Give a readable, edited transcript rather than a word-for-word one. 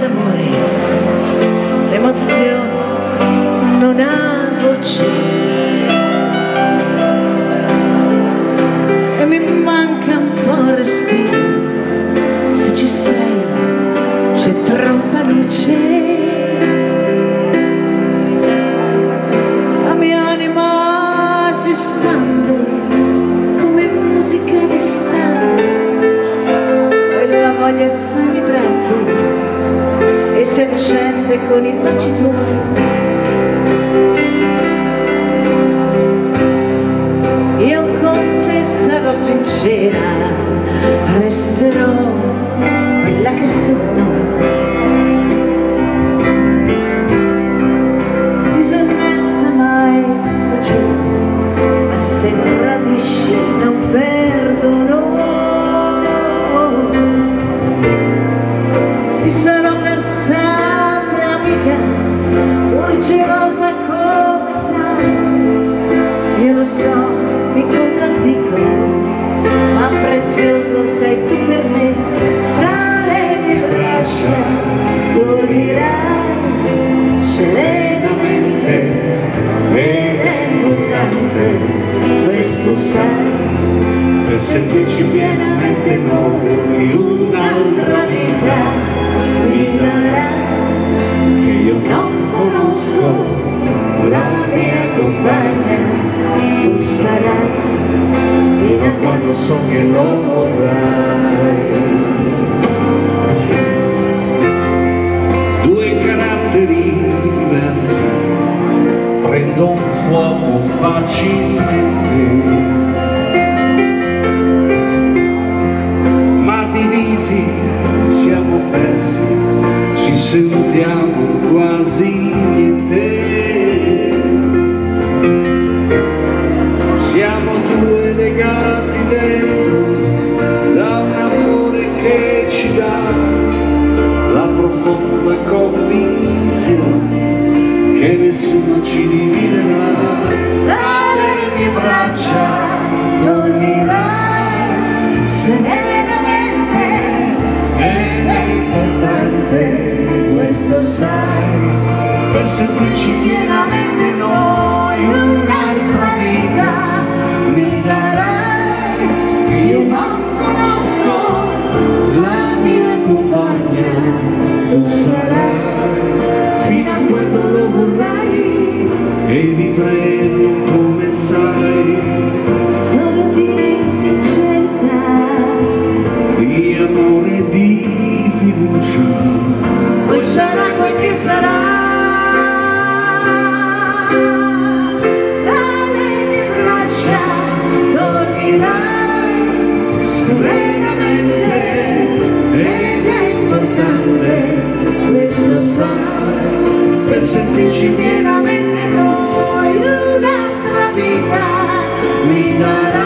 d'amore, l'emozione non ha voce e mi manca un po' il respiro. Se ci sei c'è troppa luce, la mia anima si spande come musica d'estate e la voglia se mi prende e si accende con i baci tuoi. Io con te sarò sincera, resterò quella che sono, disonesta mai lo giuro, ma se tradisci non perdono. Ti sarò per sempre amica, pur gelosa come sai. Io lo so, mi contraddico, ma prezioso sei tu per me. Tra le mie braccia dormirai serenamente ed è importante, questo sai, per sentirci pienamente noi. Un'altra vita mi darà che io non conosco, la mia compagna tu sarai fino a quando so che lo vorrai. Due caratteri diversi prendono fuoco facilmente, ma divisi siamo persi, ci sentiamo quasi niente. Siamo due legati dentro da un amore che ci dà la profonda convinzione che nessuno ci dividerà. Tra le mie braccia dormirai serenamente ed è importante, questo sai, per sentirci pienamente noi. Un'altra vita mi darai che io non conosco, la mia compagna tu sarai fino a quando lo vorrai e vivremo come sai, solo di sincerità, di amore e di fiducia. Poi sarà quel che sarà. Serenamente ed è importante, questo sai, per sentirci pienamente noi. Un'altra vita mi darà